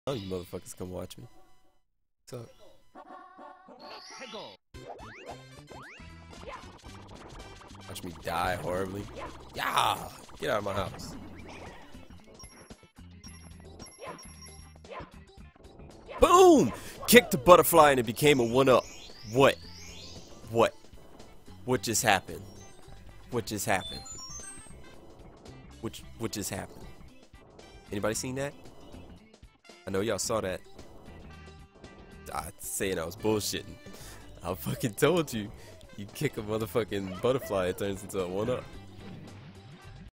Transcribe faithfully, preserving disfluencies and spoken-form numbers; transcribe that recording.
Oh, you motherfuckers come watch me. What's up? Watch me die horribly. Yeah! Get out of my house. Boom! Kicked the butterfly and it became a one-up. What? What? What just happened? What just happened? What, what just happened? Anybody seen that? I know y'all saw that. I saying I was bullshitting. I fucking told you. You kick a motherfucking butterfly, it turns into a one-up.